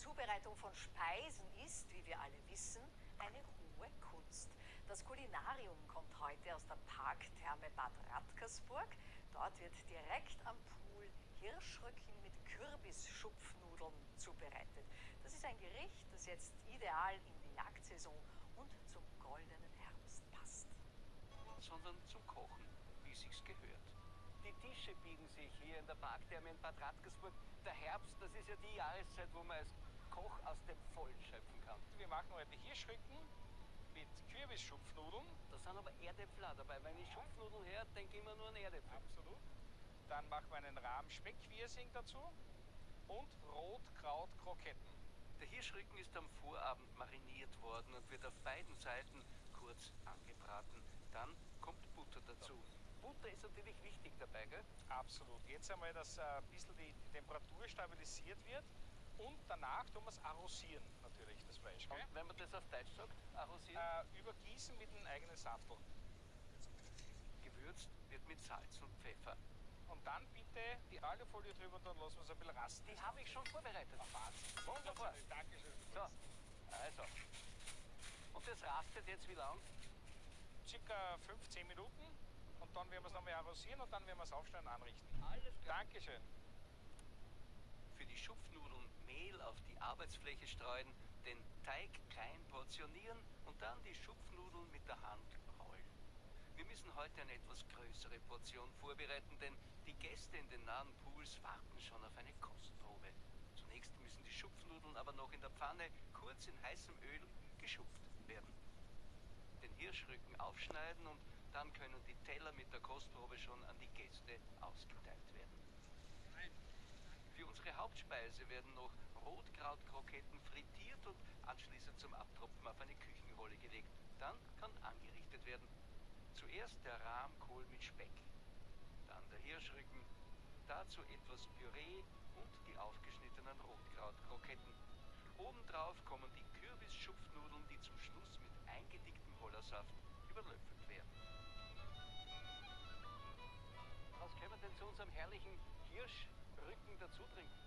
Zubereitung von Speisen ist, wie wir alle wissen, eine hohe Kunst. Das Kulinarium kommt heute aus der Parktherme Bad Radkersburg. Dort wird direkt am Pool Hirschrücken mit Kürbisschupfnudeln zubereitet. Das ist ein Gericht, das jetzt ideal in die Jagdsaison und zum goldenen Herbst passt. Sondern zum Kochen, wie sich's gehört. Die Tische bieten sich hier in der Parktherme in Bad Radkersburg. Der Herbst, das ist ja die Jahreszeit, wo man als Koch aus dem Vollen schöpfen kann. Wir machen heute Hirschrücken mit Kürbisschupfnudeln. Da sind aber Erdäpfel auch dabei. Wenn ich Schupfnudeln her, denke ich immer nur an Erdäpfel. Absolut. Dann machen wir einen Rahm-Speckwirsing dazu und Rotkrautkroketten. Der Hirschrücken ist am Vorabend mariniert worden und wird auf beiden Seiten kurz angebraten. Dann kommt Butter dazu. Butter ist natürlich wichtig dabei, gell? Absolut. Jetzt einmal, dass ein bisschen die Temperatur stabilisiert wird und danach tun wir es arrosieren, natürlich, das Fleisch. Gell? Und wenn man das auf Deutsch sagt, arrosieren? Übergießen mit einem eigenen Saftel. Gewürzt wird mit Salz und Pfeffer. Und dann bitte die Alufolie drüber und dann lassen wir es ein bisschen rasten. Die habe ich schon vorbereitet. Wunderbar. Dankeschön. So, also. Und das rastet jetzt wie lang? Circa 15 Minuten und dann werden wir es nochmal arrosieren und dann werden wir es aufschneiden und anrichten. Alles klar. Dankeschön. Für die Schupfnudeln Mehl auf die Arbeitsfläche streuen, den Teig klein portionieren und dann die Schupfnudeln mit der Hand rollen. Wir müssen heute eine etwas größere Portion vorbereiten, denn die Gäste in den nahen Pools warten schon auf eine Kostprobe. Zunächst müssen die Schupfnudeln aber noch in der Pfanne kurz in heißem Öl geschupft werden. Den Hirschrücken aufschneiden und dann können die Teller mit der Kostprobe schon an die Gäste ausgeteilt werden. Für unsere Hauptspeise werden noch Rotkrautkroketten frittiert und anschließend zum Abtropfen auf eine Küchenrolle gelegt. Dann kann angerichtet werden. Zuerst der Rahmkohl mit Speck, dann der Hirschrücken, dazu etwas Püree und die aufgeschnittenen Rotkrautkroketten. Obendrauf kommen die Kürbisschupfnudeln, die zum Schluss mit eingedicktem Hollersaft überlöffelt werden. Was können wir denn zu unserem herrlichen Hirschrücken dazu trinken?